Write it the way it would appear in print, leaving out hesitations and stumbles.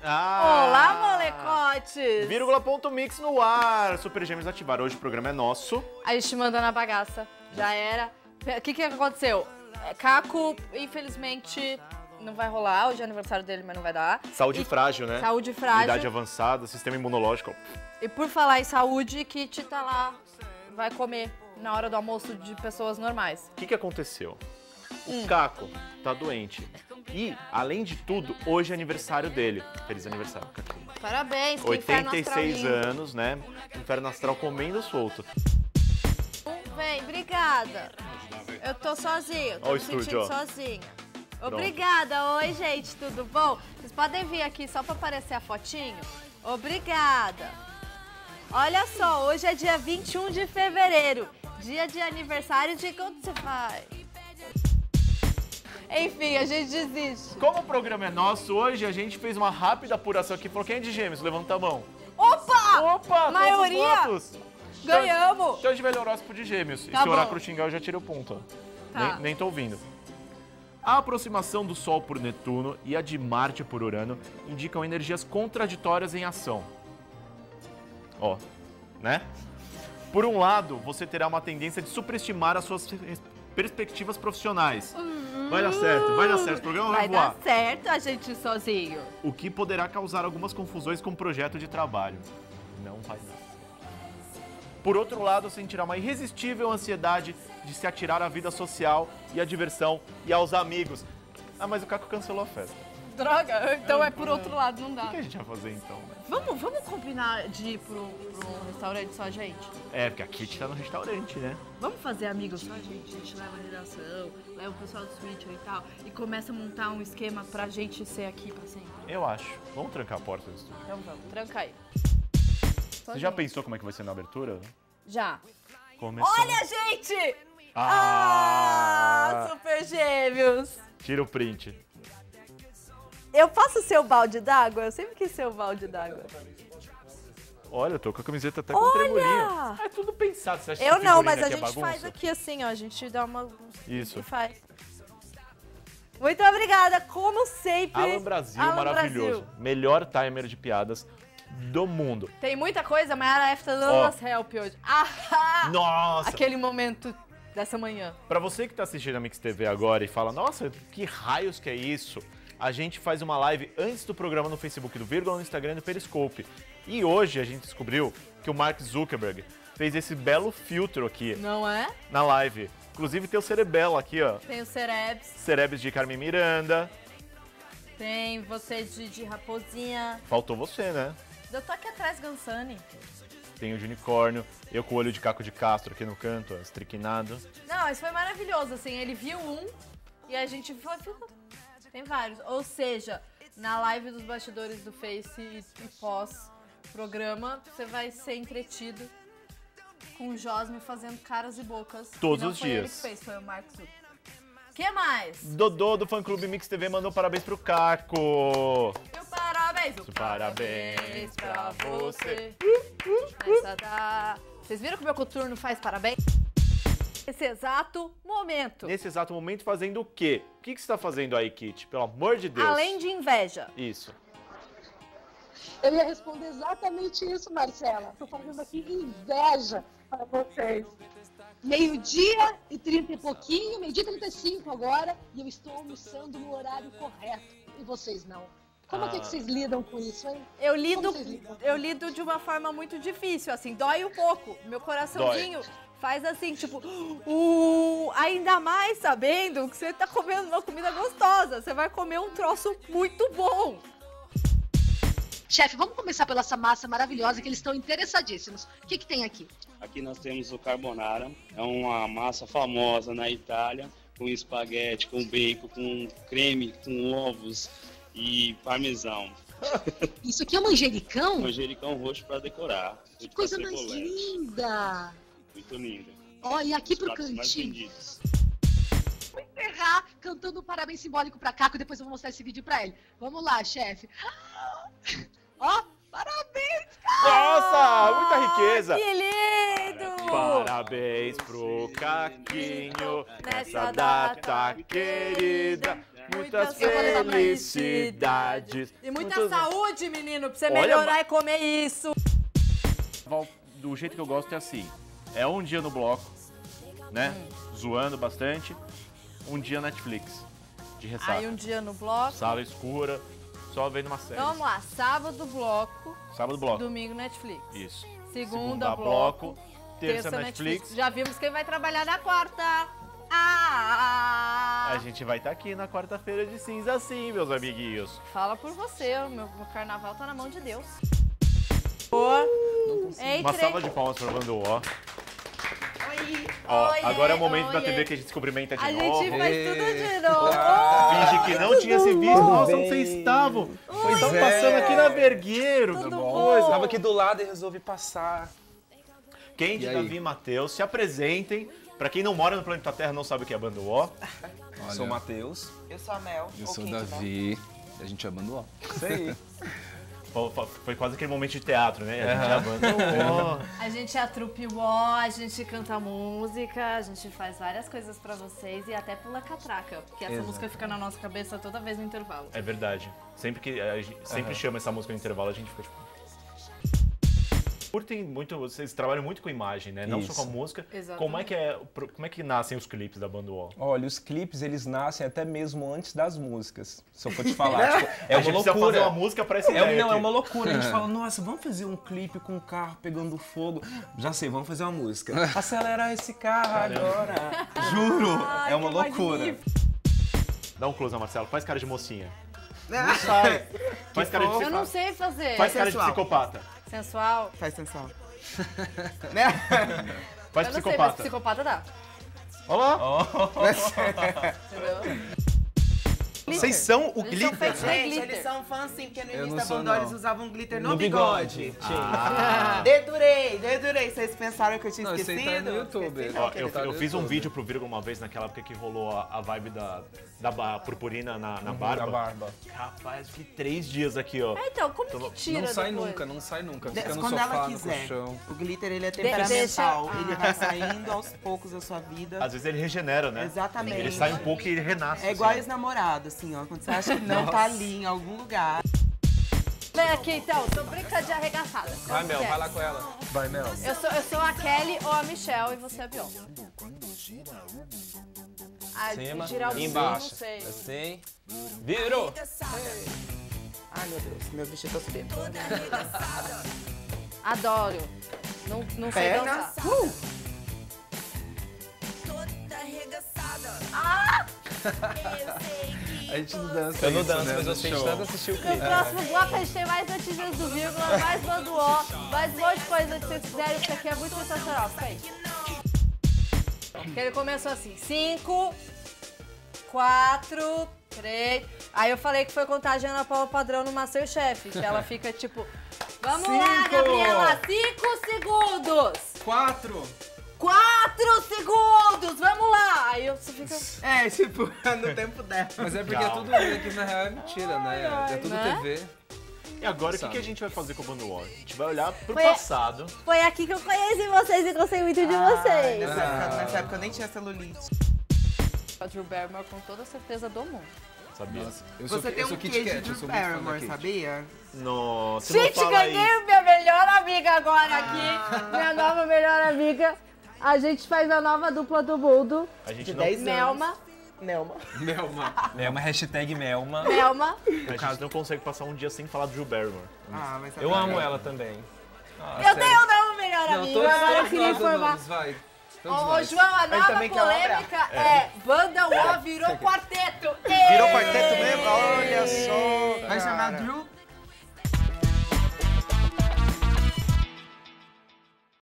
Olá, molecotes! Vírgula.mix no ar. Super Gêmeos ativaram. Hoje o programa é nosso. A gente manda na bagaça. Já era. O que aconteceu? Caco, infelizmente, não vai rolar. Hoje é aniversário dele, mas não vai dar. Saúde frágil, né? Saúde frágil. Idade avançada, sistema imunológico. E por falar em saúde, Kit tá lá, vai comer na hora do almoço de pessoas normais. O que aconteceu? O Caco tá doente. E, além de tudo, hoje é aniversário dele. Feliz aniversário, Caco. Parabéns, que 86 anos, né? Inferno astral comendo solto. Vem, obrigada. Eu tô sozinha, tô Ó o me estúdio, sentindo ó. sozinha. Obrigada. Oi, gente, tudo bom? Vocês podem vir aqui só pra aparecer a fotinho? Obrigada. Olha só, hoje é dia 21 de fevereiro, dia de aniversário de quando você vai? Enfim, a gente desiste. Como o programa é nosso, hoje a gente fez uma rápida apuração aqui. Falou, quem é de Gêmeos? Levanta a mão. Opa! Opa! Maioria! Todos os votos. Ganhamos! Então a gente vai ler o horóscopo de Gêmeos. Tá Se o bom. oráculo xingar, eu já tiro o ponto. Tá. Nem tô ouvindo. A aproximação do Sol por Netuno e a de Marte por Urano indicam energias contraditórias em ação. Ó, né? Por um lado, você terá uma tendência de superestimar as suas perspectivas profissionais. Vai dar certo, o programa vai voar. Vai dar certo a gente sozinho. O que poderá causar algumas confusões com o projeto de trabalho. Não vai dar. Por outro lado, sentirá uma irresistível ansiedade de se atirar à vida social e à diversão e aos amigos. Ah, mas o Caco cancelou a festa. Droga, então é por outro lado, não O dá. que a gente vai fazer então, né? Vamos combinar de ir pro restaurante só a gente? É, porque a Kitty tá no restaurante, né? Vamos fazer amigos só a gente leva a redação, leva o pessoal do Switcher e tal, e começa a montar um esquema pra gente ser aqui pra sempre. Eu acho. Vamos trancar a porta do estúdio. Então vamos, tranca aí. Você já pensou como é que vai ser na abertura? Já. Começou. Olha, gente! Ah! Super Gêmeos! Tira o print. Eu posso ser o balde d'água? Eu sempre quis ser o balde d'água. Olha, eu tô com a camiseta até com tremolinho. É tudo pensado. Você acha que Eu essa não, figurinha mas a aqui é gente bagunça? faz aqui assim, ó. A gente dá uma... Isso. E faz. Muito obrigada, como sempre. Alan Brasil, Alan maravilhoso. Brasil. Melhor timer de piadas do mundo. Tem muita coisa, mas a F tá dando umas help hoje. Ah! Nossa! Aquele momento dessa manhã. Pra você que tá assistindo a Mix TV agora e fala, nossa, que raios que é isso? A gente faz uma live antes do programa no Facebook do Vírgula, no Instagram e no Periscope. E hoje a gente descobriu que o Mark Zuckerberg fez esse belo filtro aqui Não é? na live. Inclusive tem o Cerebelo aqui, ó. Tem o Cerebs, Cerebes de Carmen Miranda. tem você de Raposinha. Faltou você, né? Eu tô aqui atrás, Gansani. Tem o de unicórnio. Eu com o olho de Caco de Castro aqui no canto, ó, estriquinado. Não, isso foi maravilhoso, assim, ele viu um e a gente foi... Tem vários. Ou seja, na live dos bastidores do Face e pós-programa, você vai ser entretido com o Josme fazendo caras e bocas. Todos Não os foi dias. ele que fez, foi o Mark Zuckerberg. O que mais? Dodô do fã-clube Mix TV mandou parabéns pro Caco. Meu parabéns! Parabéns pra você. Essa dá... Vocês viram que o meu coturno faz parabéns? Nesse exato momento. Nesse exato momento fazendo o quê? O que você tá fazendo aí, Kitty? Pelo amor de Deus. Além de inveja. Isso. Eu ia responder exatamente isso, Marcela. Tô fazendo aqui inveja para vocês. Meio-dia e 30 e pouquinho, meio-dia e 35 agora, e eu estou almoçando no horário correto. E vocês não. Como é que vocês lidam com isso, hein? Eu Como vocês lidam? lido de uma forma muito difícil, assim, dói um pouco. Meu coraçãozinho faz assim, tipo, ainda mais sabendo que você tá comendo uma comida gostosa. Você vai comer um troço muito bom. Chefe, vamos começar pela essa massa maravilhosa que eles estão interessadíssimos. O que tem aqui? Aqui nós temos o carbonara, é uma massa famosa na Itália, com espaguete, com bacon, com creme, com ovos e parmesão. Isso aqui é manjericão? Manjericão roxo para decorar. Que coisa mais linda! Muito linda. Ó, e aqui Os pro pratos mais cantinho. vendidos. Vou encerrar cantando um parabéns simbólico pra Caco e depois eu vou mostrar esse vídeo pra ele. Vamos lá, chefe. Ó, parabéns, Caco! Nossa, muita riqueza. Que lindo! Parabéns pro Caquinho nessa data querida. Muitas felicidades. E muita saúde, menino, pra você melhorar e comer isso. Do jeito que eu gosto é assim. É um dia no bloco, né? Zoando bastante. Um dia Netflix, de ressaca. Aí um dia no bloco. Sala escura, só vendo uma série. Então vamos lá, sábado bloco, Sábado bloco. domingo Netflix. Isso. Segunda bloco, terça Netflix. Já vimos quem vai trabalhar na quarta. Ah! A gente vai estar aqui na quarta-feira de cinza sim, meus amiguinhos. Fala por você, o meu carnaval tá na mão de Deus. Uma salva de palmas pra Bando O. Ó, agora é o momento da TV que a gente se cumprimenta de A novo. gente faz tudo de novo. Finge que não tinha se visto. Nossa, onde vocês estavam? Vocês estavam passando aqui na Vergueiro. Tudo Coisa. bom? Tava aqui do lado e resolvi passar. Kendi, E aí? Davi e Matheus, se apresentem. Pra quem não mora no planeta Terra e não sabe o que é Bando O. Sou o Matheus. Eu sou a Mel. Eu ou sou o Kendi, né? Davi. E a gente abandonou. Isso aí. Foi quase aquele momento de teatro, né? A gente é Bando O. A gente é a trupe Uó, a gente canta música, a gente faz várias coisas pra vocês e até pula catraca, porque essa Exato. música fica na nossa cabeça toda vez no intervalo. É verdade. Sempre que a gente chama essa música no intervalo, a gente fica tipo... Curtem muito, vocês trabalham muito com imagem, né? Não só Isso. com a música. Exatamente. Como é que nascem os clipes da Bando O? Olha, os clipes, eles nascem até mesmo antes das músicas. Se eu for te falar. Tipo, é a uma gente precisa loucura. fazer uma música pra essa ideia Não, é aqui. uma loucura. A gente fala, nossa, vamos fazer um clipe com um carro pegando fogo. Já sei, vamos fazer uma música. Acelera esse carro agora. Juro, é uma que loucura. magnífico. Dá um close na Marcela, faz cara de mocinha. Não sai. Faz cara de Eu não sei fazer. Faz cara de sensual. psicopata. Sensual. Faz sensual. Faz Eu não sei, mas psicopata. psicopata dá. Olha lá. Entendeu? Vocês são o Eles são glitter? feitos de Gente, glitter. eles são fãs sim, porque no Eu início não da sou, Bandol não. eles usavam glitter no No bigode. bigode. Dedurei. Vocês pensaram que eu tinha Não, esse aí esquecido? tá no YouTube. Esqueci, Ó, não, eu querido. fiz um vídeo pro Vírgula uma vez, naquela época que rolou a vibe da purpurina na Na barba. barba. Rapaz, fiquei 3 dias aqui, ó. Então, como que tira Não sai depois? nunca, não sai nunca. De- Fica no Quando sofá, ela no quiser. colchão. O glitter, ele é temperamental. deixa- Ele vai saindo aos poucos da sua vida. Às vezes ele regenera, né? Exatamente. Ele sai um pouco e ele renasce. É igual assim. ex-namorado, assim, ó. Quando você acha que não tá ali em algum lugar. Vem aqui então, sou brinca de arregaçada. Vai, Como Mel, que é? vai lá com ela. Vai, Mel. Eu sou a Kelly ou a Michelle e você é a Beyoncé. Cima, Girar o embaixo. não sei. Assim. Virou. Ai, meu Deus, meu vestido tá subindo. Adoro. Não sei Pernas. dançar. A gente não dança Eu não isso, danço, né, mas no eu sei de show. tanto assistir o No clipe. próximo bloco a gente tem mais notícias do Vírgula, mais Bando O, mais um monte de coisa que vocês quiserem, porque aqui é muito sensacional. Fica aí. Porque ele começou assim, 5, 4, 3... Aí eu falei que foi contagem Ana Paula padrão no Masterchef, que ela fica tipo... Vamos lá, 5. Gabriela, 5 segundos! 4. 4 segundos, vamos lá! Aí você fica... É, tipo, no tempo dela. Mas é porque é tudo aqui na real é mentira, né? É tudo né? TV. E agora, o que Sabe. a gente vai fazer com o Bando O? A gente vai olhar pro Foi- passado. Foi aqui que eu conheci vocês e gostei muito de Ai, vocês. nessa época eu nem tinha celulite. A Drew Barrymore com toda a certeza do mundo. Sabia? Eu Você tem eu sou um Kit queijo Kat, de eu Drew sou muito fã da Barrymore, Kate. sabia? Nossa, Gente, não fala ganhei isso. minha melhor amiga agora aqui. Minha nova melhor amiga. A gente faz a nova dupla do mundo. A gente De não, 10 anos. Melma. Nelma. Melma. Melma, hashtag Melma. Melma. a gente não consegue passar um dia sem falar do Drew Barrymore. Ah, mas Eu amo ela também. Eu tenho um novo melhor Não, amigo. todos Agora eu queria nós informar. amamos, vai. Todos Ô, nós. João, a nova também quer uma polêmica é Banda O virou quarteto. Virou quarteto mesmo? Olha só. vai chamar Drew